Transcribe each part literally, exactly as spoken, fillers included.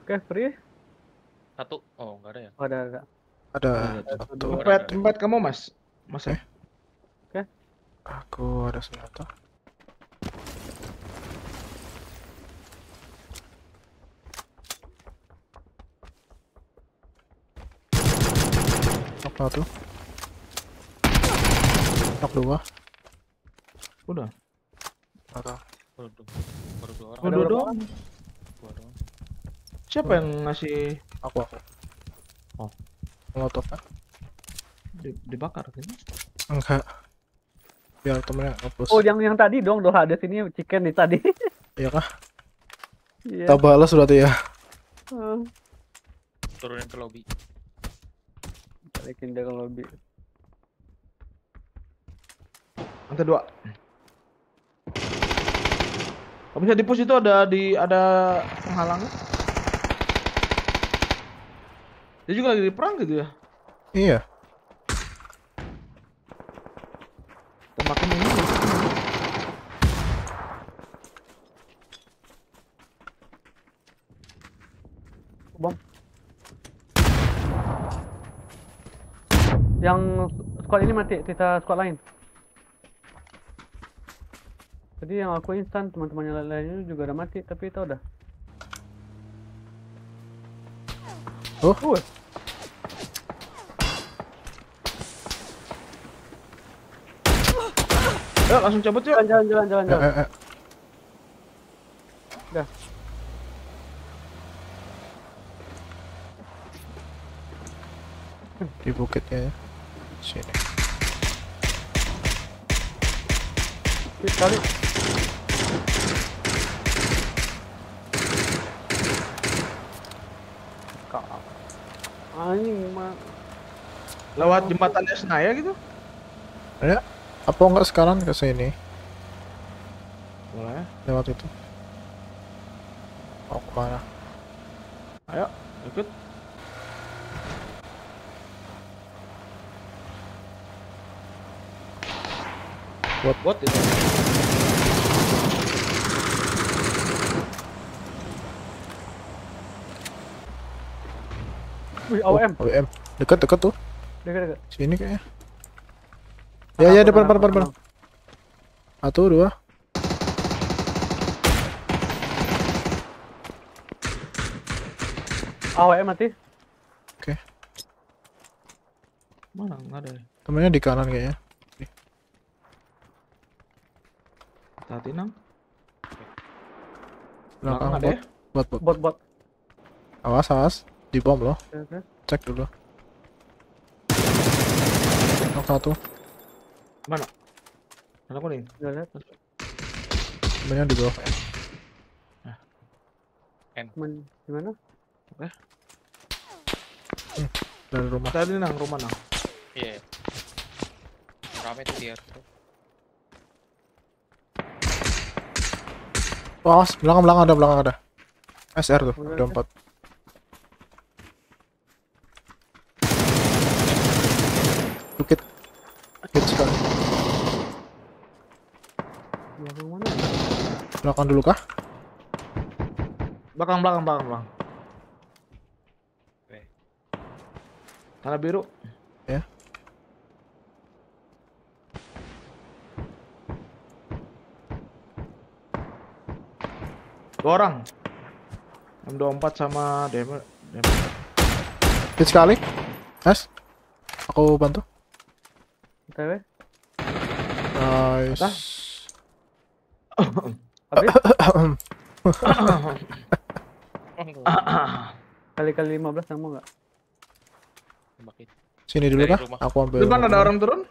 Oke, free. Satu. Oh, enggak ada ya? Oh, ada, ada. Ada Satu, satu. dua. Ada, Tempat ada. tempat kamu mas, mas. Oke. Oke. Aku ada senjata. Knock satu. Knock dua. Udah. Atau Baru dua, baru dua orang. Ada Udah berapa dong. orang? Dua doang. Siapa yang ngasih aku aku. Oh. Molotov kan? di- dibakar kan? Enggak. Biar temennya ngepus. Oh, yang yang tadi dong, doh ada sini chicken nih tadi. Iya kah? Iya. Kita balas berarti ya. Hmm. Turunin ke lobby. Balikin dia ke lobby. Lantai dua. Kalau bisa di push itu ada di ada penghalangnya. Dia juga lagi di perang gitu ya. Iya. Tembakin ini. Bom. Yang squad ini mati, kita squad lain. Tadi yang aku instan, teman-temannya lainnya juga udah mati, tapi itu udah. Oh. Uh. Ayo langsung cabut yuk. Jalan, jalan, jalan, jalan, Eh, jalan. eh, eh. Udah. Di bukitnya ya. Sini. Hit kali. Kak. Anjing mah. Lewat jembatannya Senaya gitu. Ada? Apa enggak sekarang ke sini? Boleh. Lewat itu. Mau kemana? Ayo ikut. Bot. Bot itu. Wih, A W M. Oh, A W M. Dekat dekat tuh. Dekat, dekat. Sini kayaknya. Ya ya depan depan depan depan. Satu dua. A W M mati. Oke. Mana nggak ada. Ya? Temennya di kanan kayaknya. Hati nang. Belakang Belakang ada bot. ya? Bot bot. Bot, bot. Awas awas. Di bom loh. Oke, oke. Cek dulu. Knock satu. Mana? Mana kuning? Udah lihat. Temennya di bawah. Cuman gimana? Dari rumah. Tadi nang rumah nang. Iya. Rame tuh dia. Awas, belakang belakang ada belakang ada. S R tuh, Udah, ada udah. empat. Bukit. Bukit sekali. Belakang mana? Belakang dulu kah? Belakang belakang belakang belakang. Oke. Tanah biru. Ya. Dua orang. M dua puluh empat sama Demer. Demer. Hit sekali. Mas. Aku bantu. O T W. Nice. Habis. Kali-kali lima belas yang mau nggak? Tembakin. Sini dulu Dari kah? rumah. Aku ambil. Depan ada orang turun.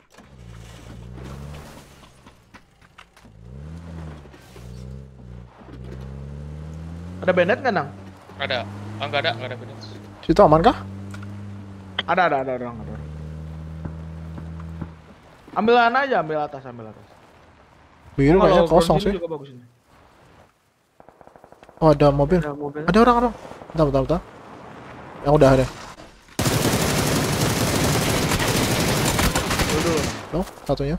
Ada bandit nggak nang? Ada. Ah, enggak ada, enggak ada bener. Situ aman kah? Ada ada ada orang ada orang. Ambil aja, ambil atas, ambil atas. Biru Oh, kayaknya kalau kosong ground sini sih. juga bagus ini. Oh ada mobil. Ada mobil. Ada orang orang. Bentar bentar bentar. Yang udah ada. Dulu dulu. Loh, satunya.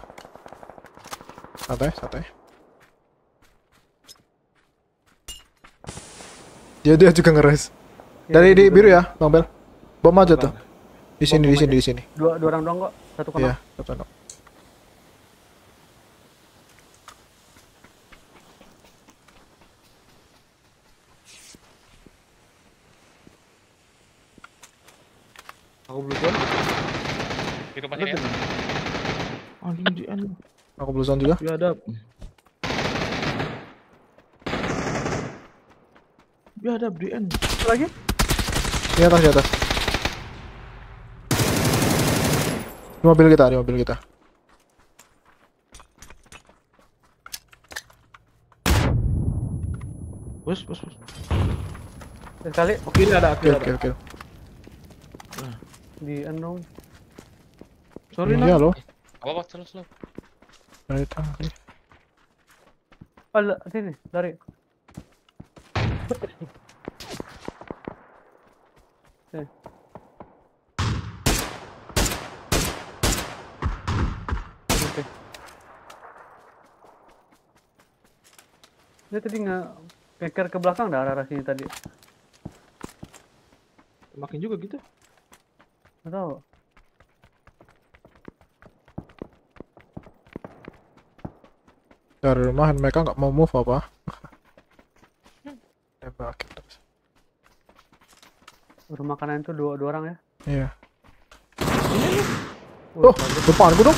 Santai, santai. Dia dia juga ngeres. Ya, Dari di juga. biru ya, Bang Bel. Bom aja tuh. Di sini, Bom di sini, aja. di sini. Dua dua orang doang kok. Satu kena. Iya, satu knock. Aku belum tahu. Di rumah sini ya. Anjing di N. Aku blusan juga. Ya ada. Ya ada di N. Satu lagi. Di atas, di atas. Di mobil kita, di mobil kita. Bos, bos, bos. Sekali Oh, kiri ada, Oke, kiri oke, ada. oke. di endong. Sorry, Iya Nam. loh. Apa-apa, slow, slow. Dari tengah. Oh, la- sini, lari. Sini. Oke. Dia tadi nggak peker ke belakang dah arah-arah sini tadi. Makin juga gitu. Nggak tahu. Dari rumah mereka nggak mau move apa? Tembakin terus. Rumah kanan itu dua dua orang ya. Iya. Wih, Oh, depan gua dong.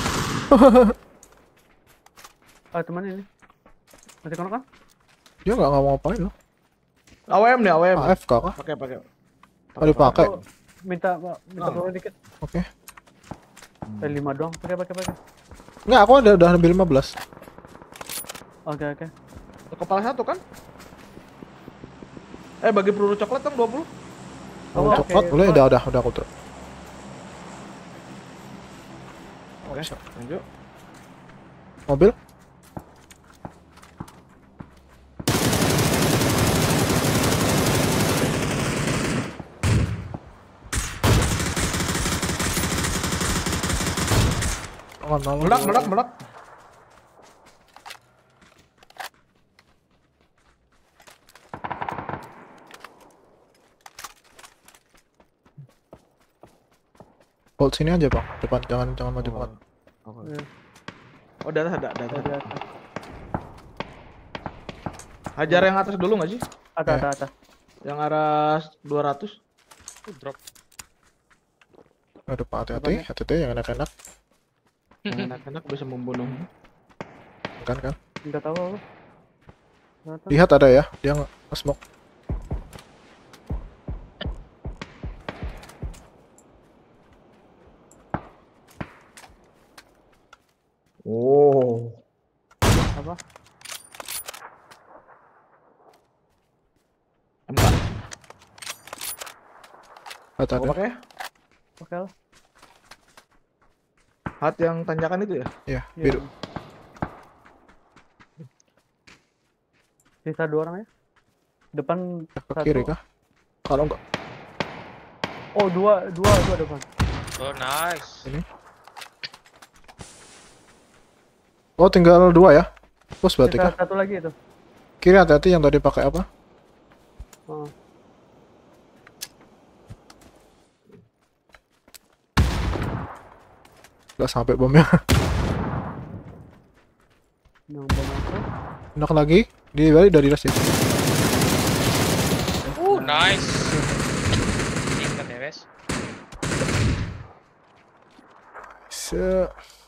ah teman ini. Masih kono kan? Dia nggak nggak mau ngapain loh. A W M nih, A W M. A F K kah? Pakai, pakai. Oh, dipakai. Oh, minta minta Ah. turun dikit. Oke. Eh, lima doang. Pakai pakai pakai. Nggak, aku ada udah ambil lima belas. Oke oke. Kepala satu kan? Eh, bagi peluru coklat dong dua puluh. Oh, Oh, oke. coklat boleh, udah udah udah aku tuh. Oke, lanjut. Mobil? Oh, no, Meledak, meledak, meledak. hold sini aja bang, depan jangan jangan maju banget. Oh, Iya. oh, di atas ada, ada, Oh, di ada. atas. Hajar yang atas dulu nggak sih? Atas Eh. atas atas. Yang arah dua ratus. Uh, drop. Aduh, Pak, hati-hati, Depannya. hati-hati, yang enak-enak, Yang enak-enak bisa membunuh. kan kan? Enggak tahu aku. Nggak tahu. Lihat ada ya, dia nge-smoke. Oh. Apa? M K. Lihat Mau ada. pakai? Oke lah. Hat yang tanjakan itu ya? Iya, Iya. biru. Sisa dua orang ya. Depan Ke satu. kiri kah? Kalau enggak, Oh, dua dua dua depan. Oh, nice. ini. Oh, tinggal dua ya? Push berarti Sisa kah? satu lagi itu. Kiri hati-hati, yang tadi pakai apa? Oh. Enggak sampai bomnya. Yang bom aku. Knock lagi, di balik dari dash ya. Uh, nice. Tingkat ya, guys. Se